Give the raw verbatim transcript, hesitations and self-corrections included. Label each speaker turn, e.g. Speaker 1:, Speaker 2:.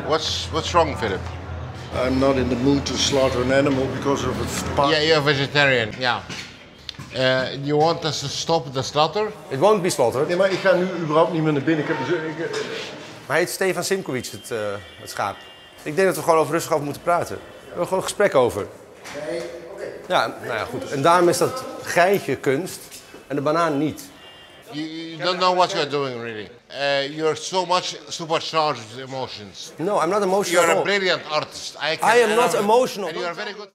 Speaker 1: What's what's wrong, Philip?
Speaker 2: I'm not in the mood to slaughter an animal because of its part.
Speaker 1: Yeah, you're a vegetarian. Yeah. Uh, you want us to stop the slaughter?
Speaker 3: It won't be slaughtered.
Speaker 2: Nee, maar ik ga nu überhaupt niet meer naar binnen. Ik heb dus, ik,
Speaker 3: Maar heet Stefan Simkovic, het, uh, het schaap. Ik denk dat we gewoon over rustig over moeten praten. We hebben gewoon een gesprek over.
Speaker 2: Nee, oké.
Speaker 3: Ja, nou ja, goed. En daarom is dat geitje kunst en de banaan niet.
Speaker 1: You, you don't know what you're doing, really. Uh, you're so much supercharged with emotions.
Speaker 3: No, I'm not emotional
Speaker 1: You're
Speaker 3: at
Speaker 1: a
Speaker 3: all.
Speaker 1: brilliant artist. I, can,
Speaker 3: I am not
Speaker 1: and
Speaker 3: emotional.
Speaker 1: And you are very good.